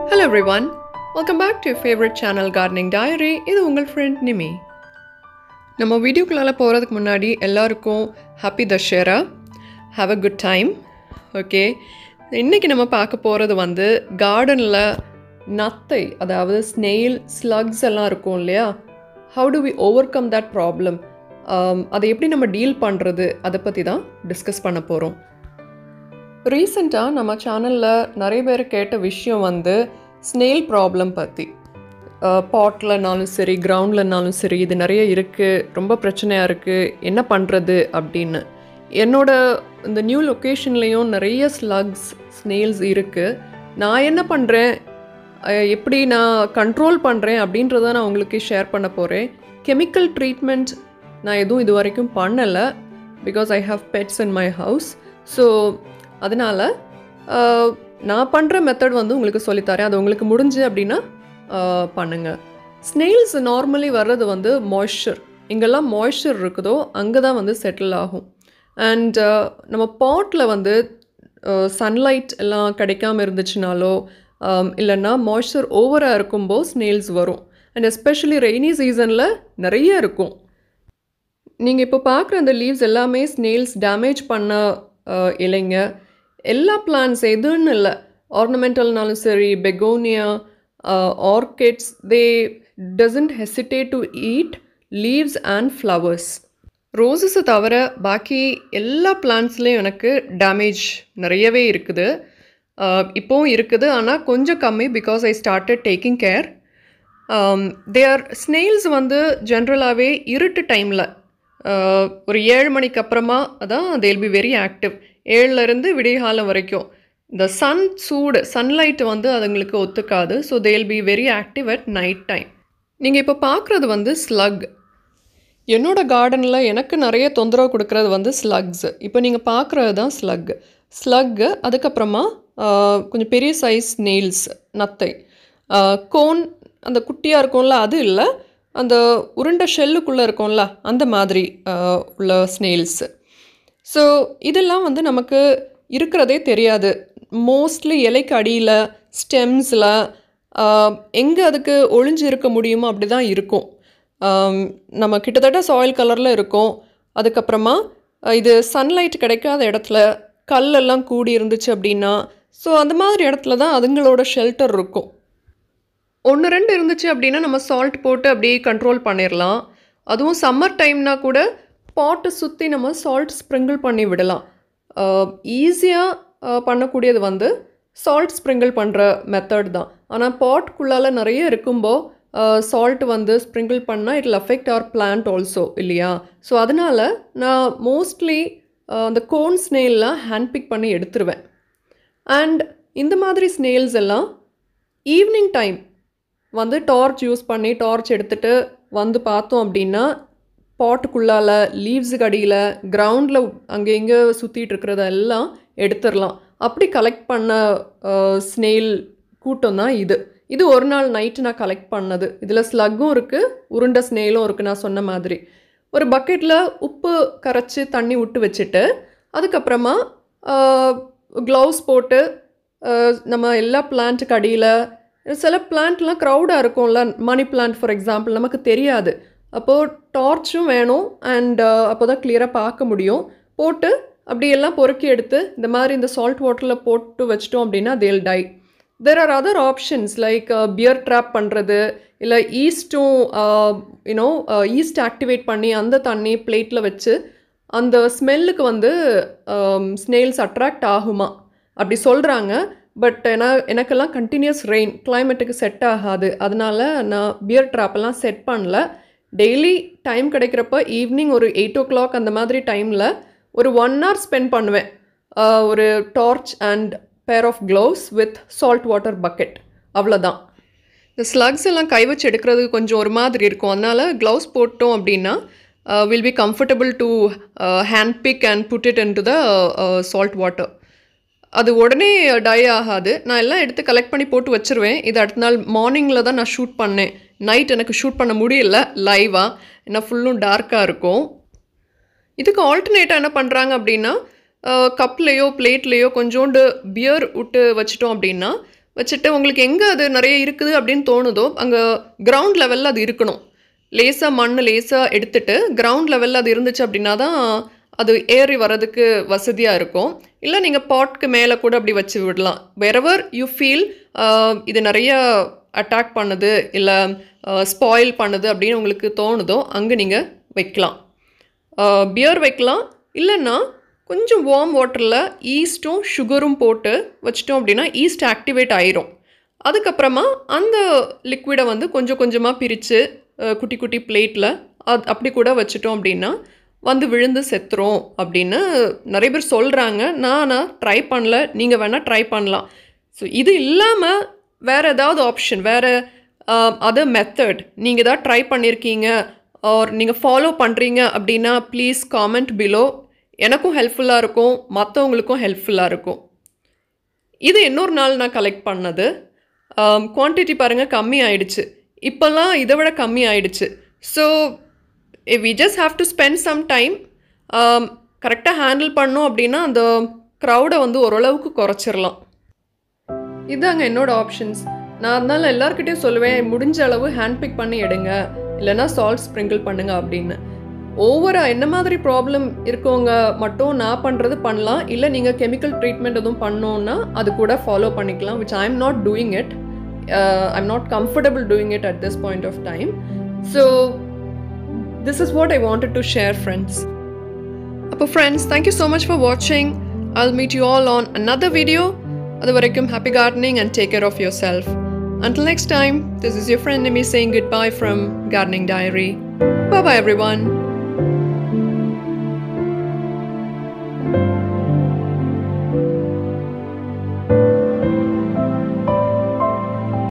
Hello everyone, welcome back to your favorite channel Gardening Diary. இது உங்கள் friend Nimi. நம்ம வீடியோக்குள்ள போறதுக்கு முன்னாடி எல்லாருக்கும் happy Dussehra. Have a good time. Okay. இன்னைக்கு நம்ம பார்க்க போறது வந்து கார்டன்ல நத்தை, அதாவது snail, slugs எல்லாம் இருக்கும் இல்லையா? How do we overcome that problem? அதை எப்படி நம்ம டீல் பண்றது அதை பத்தி தான் டிஸ்கஸ் பண்ண போறோம். ரீசெண்டாக நம்ம சேனலில் நிறைய பேர் கேட்ட விஷயம் வந்து ஸ்னெயில் ப்ராப்ளம் பற்றி. பாட்லனாலும் சரி கிரவுண்ட்லனாலும் சரி இது நிறைய இருக்குது, ரொம்ப பிரச்சனையாக இருக்குது, என்ன பண்ணுறது அப்படின்னு. என்னோட இந்த நியூ லொக்கேஷன்லேயும் நிறைய ஸ்லக்ஸ் ஸ்னெயில்ஸ் இருக்குது. நான் என்ன பண்ணுறேன், எப்படி நான் கண்ட்ரோல் பண்ணுறேன் அப்படின்றத நான் உங்களுக்கு ஷேர் பண்ண போகிறேன். கெமிக்கல் ட்ரீட்மெண்ட் நான் எதுவும் இது வரைக்கும் பண்ணலை, because I have pets in my house. So அதனால் நான் பண்ணுற மெத்தட் வந்து உங்களுக்கு சொல்லித்தரேன். அது உங்களுக்கு முடிஞ்சு அப்படின்னா பண்ணுங்கள். ஸ்னெயில்ஸ் நார்மலி வர்றது வந்து மாய்ஸ்சர், எங்கெல்லாம் மாய்ஸ்சர் இருக்குதோ அங்கே தான் வந்து செட்டில் ஆகும். அண்ட் நம்ம பாட்டில் வந்து சன்லைட் எல்லாம் கிடைக்காமல் இருந்துச்சுனாலோ இல்லைன்னா மாய்ஸ்சர் ஓவராக இருக்கும்போது ஸ்னெயில்ஸ் வரும். அண்ட் எஸ்பெஷலி ரெய்னி சீசனில் நிறைய இருக்கும். நீங்கள் இப்போ பார்க்குற அந்த லீவ்ஸ் எல்லாமே ஸ்னெயில்ஸ் டேமேஜ் பண்ண இலைங்க. எல்லா பிளான்ட்ஸ் எதுன்னு இல்லை, ஆர்னமெண்டல்னாலும் சரி, begonia, orchids, they doesn't hesitate to eat leaves and flowers. ரோசஸை தவிர பாக்கி எல்லா பிளான்ட்ஸ்லேயும் எனக்கு டேமேஜ் நிறையவே இருக்குது, இப்போவும் இருக்குது. ஆனால் கொஞ்சம் கம்மி, because I started taking care. There snails வந்து ஜென்ரலாகவே இருட்டு டைமில் ஒரு 7 மணிக்கு அப்புறமா தான் தேல் பி வெரி ஆக்டிவ். 7லேருந்து விடியகாலம் வரைக்கும் இந்த சன்லைட் வந்து அதுங்களுக்கு ஒத்துக்காது. So they'll be very active at night time. நீங்கள் இப்போ பார்க்குறது வந்து ஸ்லக். என்னோட கார்டனில் எனக்கு நிறைய தொந்தரவு கொடுக்குறது வந்து ஸ்லக்ஸ். இப்போ நீங்கள் பார்க்குறது தான் ஸ்லக்கு. அதுக்கப்புறமா கொஞ்சம் பெரிய சைஸ் ஸ்னெயில்ஸ், நத்தை, கோன் அந்த குட்டியாக இருக்கும்ல அது இல்லை, அந்த உருண்டை ஷெல்லுக்குள்ளே இருக்கும்ல அந்த மாதிரி உள்ள ஸ்னெயில்ஸு. ஸோ இதெல்லாம் வந்து நமக்கு இருக்கிறதே தெரியாது. மோஸ்ட்லி இலைக்கு அடியில், ஸ்டெம்ஸில் எங்கே அதுக்கு ஒளிஞ்சு இருக்க முடியுமோ அப்படி தான் இருக்கும். நம்ம கிட்டத்தட்ட சாயில் கலரில் இருக்கும். அதுக்கப்புறமா இது சன்லைட் கிடைக்காத இடத்துல கல்லெல்லாம் கூடி இருந்துச்சு அப்படின்னா, ஸோ அந்த மாதிரி இடத்துல தான் அதுங்களோட ஷெல்டர் இருக்கும். 1-2 இருந்துச்சு அப்படின்னா நம்ம சால்ட் போட்டு அப்படியே கண்ட்ரோல் பண்ணிடலாம். அதுவும் சம்மர் டைம்னா கூட பாட்டை சுற்றி நம்ம சால்ட் ஸ்ப்ரிங்கிள் பண்ணி விடலாம். ஈஸியாக பண்ணக்கூடியது வந்து சால்ட் ஸ்ப்ரிங்கிள் பண்ணுற மெத்தட் தான். ஆனால் பாட்குள்ளால் நிறைய இருக்கும்போது சால்ட் வந்து ஸ்ப்ரிங்கிள் பண்ணால் it will affect our plant also இல்லையா? ஸோ அதனால் நான் மோஸ்ட்லி அந்த கோன் ஸ்னெயில்லாம் ஹேண்ட் பிக் பண்ணி எடுத்துருவேன். அண்ட் இந்த மாதிரி ஸ்னெயில்ஸ் எல்லாம் ஈவினிங் டைம் வந்து டார்ச் யூஸ் பண்ணி டார்ச் எடுத்துகிட்டு வந்து பார்த்தோம் அப்படின்னா பாட்டுக்குள்ளால், லீவ்ஸுக்கு அடியில், கிரவுண்டில் அங்கே இங்கே சுற்றிட்டு இருக்கிறதெல்லாம் எடுத்துடலாம். அப்படி கலெக்ட் பண்ண ஸ்னெயில் கூட்டம் தான் இது ஒரு நாள் நைட்டு நான் கலெக்ட் பண்ணது. இதில் ஸ்லக்கும் இருக்குது, உருண்டை ஸ்னெயிலும் இருக்குது. நான் சொன்ன மாதிரி ஒரு பக்கெட்டில் உப்பு கரைச்சி தண்ணி விட்டு வச்சுட்டு அதுக்கப்புறமா க்ளவுஸ் போட்டு நம்ம எல்லா பிளான்ட்டுக்கு அடியில், சில பிளான்ட்லாம் க்ரௌடாக இருக்கும்ல, மணி பிளான்ட் ஃபார் எக்ஸாம்பிள், நமக்கு தெரியாது. அப்போது டார்ச்சும் வேணும் அண்ட் அப்போ தான் கிளியராக பார்க்க முடியும். போட்டு அப்படியெல்லாம் பொறுக்கி எடுத்து இந்த மாதிரி இந்த சால்ட் வாட்டரில் போட்டு வச்சிட்டோம் அப்படின்னா they'll die. There are other options like beer drop பண்ணுறது, இல்லை ஈஸ்ட்டும் ஈஸ்ட் ஆக்டிவேட் பண்ணி அந்த தண்ணி பிளேட்டில் வச்சு அந்த ஸ்மெல்லுக்கு வந்து ஸ்னெயில்ஸ் அட்ராக்ட் ஆகுமா அப்படி சொல்கிறாங்க. பட் எனக்கெல்லாம் கண்டினியூஸ் ரெயின் கிளைமேட்டுக்கு செட் ஆகாது. அதனால் நான் பியர் ட்ராப்பெல்லாம் செட் பண்ணல. டெய்லி டைம் கிடைக்கிறப்ப ஈவினிங் ஒரு 8 o'clock அந்த மாதிரி டைமில் ஒரு 1 hour ஸ்பெண்ட் பண்ணுவேன். ஒரு torch and pair of gloves with salt water bucket, அவ்வளோதான். இந்த ஸ்லக்ஸ் எல்லாம் கை வச்சு எடுக்கிறது கொஞ்சம் ஒரு மாதிரி இருக்கும். அதனால் க்ளவுஸ் போட்டோம் அப்படின்னா will be comfortable to hand pick and put it into the salt water. அது உடனே டை ஆகாது. நான் எல்லாம் எடுத்து கலெக்ட் பண்ணி போட்டு வச்சுருவேன். இது அடுத்த நாள் மார்னிங்கில் தான் நான் ஷூட் பண்ணேன். நைட் எனக்கு ஷூட் பண்ண முடியல லைவாக, ஏன்னா ஃபுல்லும் டார்க்காக இருக்கும். இதுக்கு ஆல்டர்னேட்டாக என்ன பண்ணுறாங்க அப்படின்னா, கப்லேயோ பிளேட்லேயோ கொஞ்சோண்டு பியர் விட்டு வச்சிட்டோம் அப்படின்னா வச்சுட்டு உங்களுக்கு எங்கே அது நிறைய இருக்குது அப்படின்னு தோணுதோ அங்கே கிரவுண்ட் லெவலில் அது இருக்கணும். லேசாக மண் லேசாக எடுத்துட்டு கிரவுண்ட் லெவலில் அது இருந்துச்சு அப்படின்னா தான் அது ஏறி வர்றதுக்கு வசதியாக இருக்கும். இல்லை நீங்கள் பாட்க்கு மேலே கூட அப்படி வச்சு விடலாம். வெரெவர் யூ ஃபீல் இது நிறைய அட்டாக் பண்ணுது இல்லை ஸ்பாயில் பண்ணுது அப்படின்னு உங்களுக்கு தோணுதோ அங்கே நீங்கள் வைக்கலாம். பியர் வைக்கலாம். இல்லைன்னா கொஞ்சம் வார்ம் வாட்டரில் ஈஸ்ட்டும் சுகரும் போட்டு வச்சிட்டோம் அப்படின்னா ஈஸ்ட் ஆக்டிவேட் ஆயிரும். அதுக்கப்புறமா அந்த லிக்விடை வந்து கொஞ்சம் கொஞ்சமாக பிரித்து குட்டி குட்டி பிளேட்டில் அப்படி கூட வச்சிட்டோம் அப்படின்னா வந்து விழுந்து செத்துரும் அப்படின்னு நிறைய பேர் சொல்கிறாங்க. நான் ட்ரை பண்ணல, நீங்கள் வேணால் ட்ரை பண்ணலாம். ஸோ இது இல்லாமல் வேறு ஏதாவது ஆப்ஷன், வேறு அதர் மெத்தட் நீங்கள் ஏதாவது ட்ரை பண்ணியிருக்கீங்க ஆர் நீங்கள் ஃபாலோ பண்ணுறீங்க அப்படின்னா ப்ளீஸ் காமெண்ட் பிலோ. எனக்கும் ஹெல்ப்ஃபுல்லாக இருக்கும், மற்றவங்களுக்கும் ஹெல்ப்ஃபுல்லாக இருக்கும். இது இன்னொரு நாள் நான் கலெக்ட் பண்ணது. குவான்டிட்டி பாருங்கள் கம்மி ஆயிடுச்சு. இப்போல்லாம் இதை விட கம்மி ஆயிடுச்சு. ஸோ we just have to spend some time கரெக்டாக ஹேண்டில் பண்ணோம் அப்படின்னா அந்த க்ரௌடை வந்து ஓரளவுக்கு குறைச்சிடலாம். இதாங்க என்னோடய ஆப்ஷன்ஸ். நான் அதனால் எல்லாருக்கிட்டையும் சொல்லுவேன், முடிஞ்ச அளவு ஹேண்ட் பிக் பண்ணி எடுங்க, இல்லைனா சால்ட் ஸ்ப்ரிங்கிள் பண்ணுங்க அப்படின்னு. ஓவராக என்ன மாதிரி ப்ராப்ளம் இருக்கவங்க மட்டும் நான் பண்ணுறது பண்ணலாம். இல்லை நீங்கள் கெமிக்கல் ட்ரீட்மெண்ட் எதுவும் பண்ணோன்னா அது கூட ஃபாலோ பண்ணிக்கலாம், which I am not doing it. I'm not comfortable doing it at this point of time. So this is what I wanted to share, friends. Appo friends, thank you so much for watching. I'll meet you all on another video. Aduvaraikkum happy gardening and take care of yourself. Until next time, this is your friend Nimi saying goodbye from Gardening Diary. Bye bye everyone.